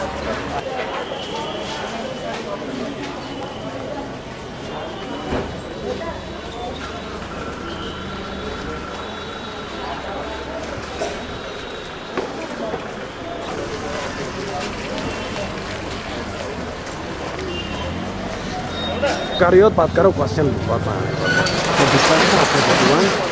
करियो बात करो क्वेश्चन बहुत है तो डिस्कशन आपका